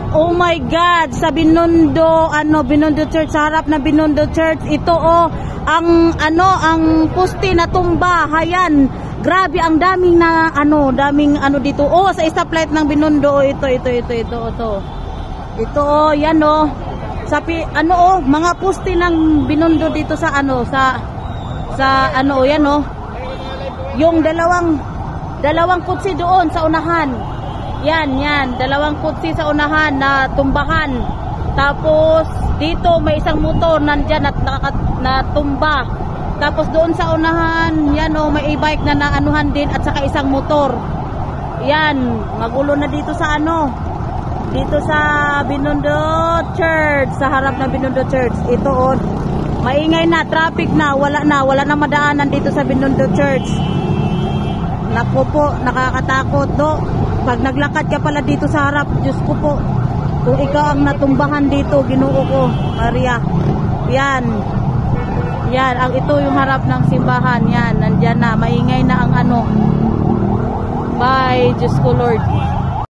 Oh my God, sa Binondo, Binondo Church, sa harap na Binondo Church, ito ang poste na tumba, hayan. Grabe, ang daming daming dito. Oh, sa stoplight ng Binondo, ito. Ito, yan mga poste ng Binondo dito sa yan yung dalawang kutsi doon sa unahan. Yan, dalawang kutsi sa unahan na tumbahan. Tapos dito may isang motor nandiyan at natumba. Tapos doon sa unahan, yan may e-bike na naanuhan din at saka isang motor. Yan, magulo na dito sa dito sa Binondo Church, sa harap ng Binondo Church. Ito maingay na, traffic na, wala na madaanan dito sa Binondo Church. Naku po, nakakatakot pag naglakad ka pala dito sa harap, Diyos ko po, kung ikaw ang natumbahan dito, Ginoo ko, Maria. Yan, ito yung harap ng simbahan. Yan, nandyan na, maingay na ang Bye, Diyos ko Lord.